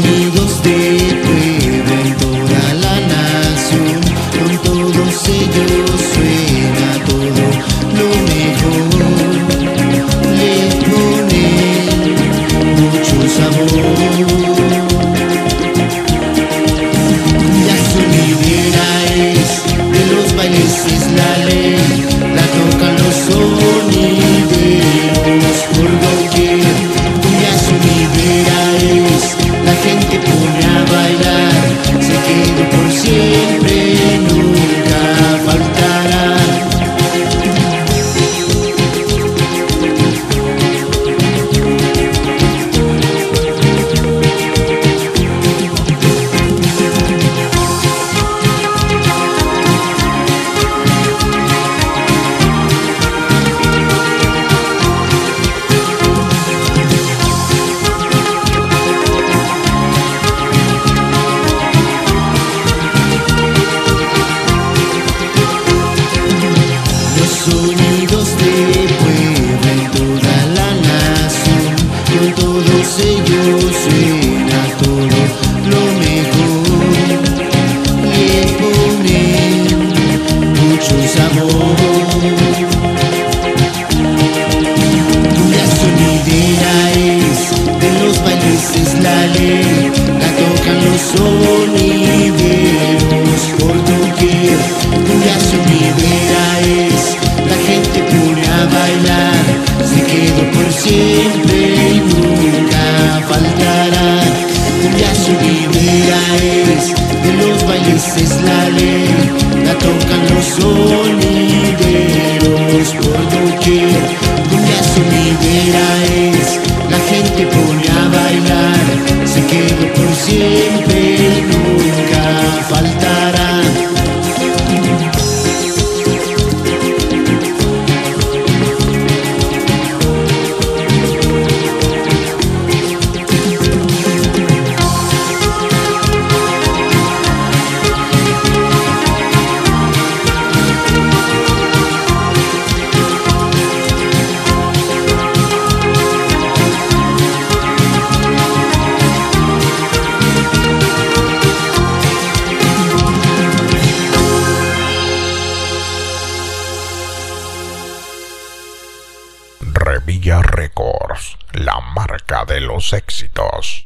sonidos de Puebla en toda la nación, con todos ellos suena todo lo mejor, le ponen mucho sabor. La sonidera es de los bailes, es la ley, la tocan los sonideros por doquier. La sonidera es, la gente pone a bailar, se quedó por siempre, nunca faltará. Sonidos de Puebla en toda la nación, con todos ellos suena todo lo mejor, le ponen mucho sabor. La sonidera es de los bailes, es la ley, la tocan los sonideros por doquier. La sonidera es, la gente pone a bailar, se quedó por siempre y nunca faltará. La sonidera es, de los bailes es la ley, la tocan los sonideros por doquier. La sonidera es, la gente pone a bailar, se quedó por siempre y nunca faltará. Herida Records, la marca de los éxitos.